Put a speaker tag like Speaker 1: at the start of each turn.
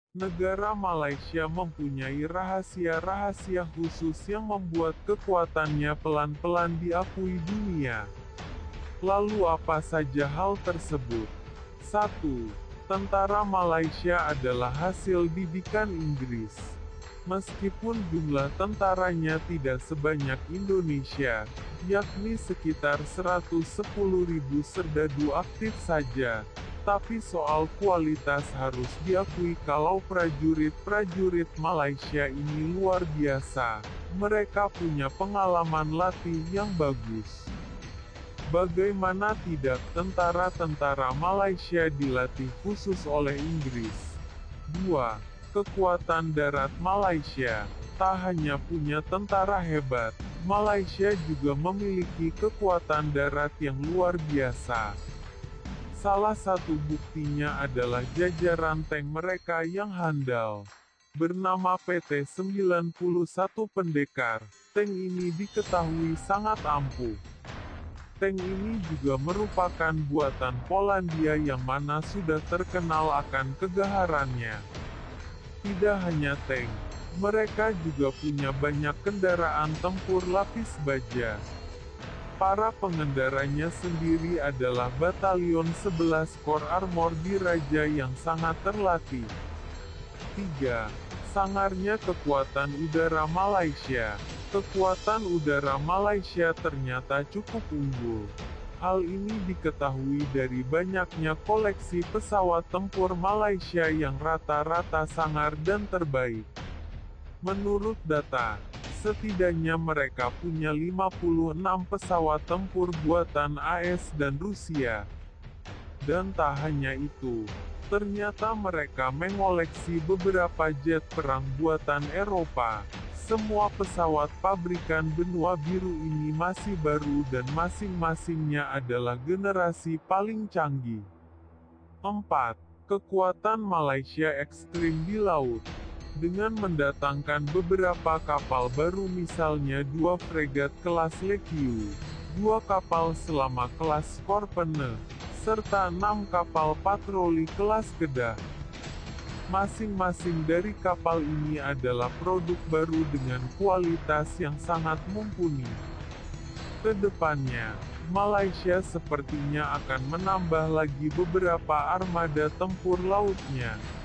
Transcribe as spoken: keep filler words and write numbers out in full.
Speaker 1: Negara Malaysia mempunyai rahasia-rahasia khusus yang membuat kekuatannya pelan-pelan diakui dunia. Lalu apa saja hal tersebut? satu. Tentara Malaysia adalah hasil didikan Inggris. Meskipun jumlah tentaranya tidak sebanyak Indonesia, yakni sekitar seratus sepuluh ribu serdadu aktif saja, tapi soal kualitas harus diakui kalau prajurit-prajurit Malaysia ini luar biasa. Mereka punya pengalaman latih yang bagus. Bagaimana tidak, tentara-tentara Malaysia dilatih khusus oleh Inggris. dua. Kekuatan darat Malaysia. Tak hanya punya tentara hebat, Malaysia juga memiliki kekuatan darat yang luar biasa. Salah satu buktinya adalah jajaran tank mereka yang handal. Bernama P T sembilan puluh satu Pendekar, tank ini diketahui sangat ampuh. Tank ini juga merupakan buatan Polandia yang mana sudah terkenal akan kegaharannya. Tidak hanya tank, mereka juga punya banyak kendaraan tempur lapis baja. Para pengendaranya sendiri adalah Batalion sebelas Korps Armor Diraja yang sangat terlatih. tiga. Sangarnya kekuatan udara Malaysia. Kekuatan udara Malaysia ternyata cukup unggul. Hal ini diketahui dari banyaknya koleksi pesawat tempur Malaysia yang rata-rata sangar dan terbaik. Menurut data, setidaknya mereka punya lima puluh enam pesawat tempur buatan A S dan Rusia. Dan tak hanya itu, ternyata mereka mengoleksi beberapa jet perang buatan Eropa. Semua pesawat pabrikan benua biru ini masih baru dan masing-masingnya adalah generasi paling canggih. empat. Kekuatan Malaysia ekstrim di laut. Dengan mendatangkan beberapa kapal baru misalnya dua fregat kelas Lekiu, dua kapal selama kelas Skorpene, serta enam kapal patroli kelas Kedah. Masing-masing dari kapal ini adalah produk baru dengan kualitas yang sangat mumpuni. Kedepannya, Malaysia sepertinya akan menambah lagi beberapa armada tempur lautnya.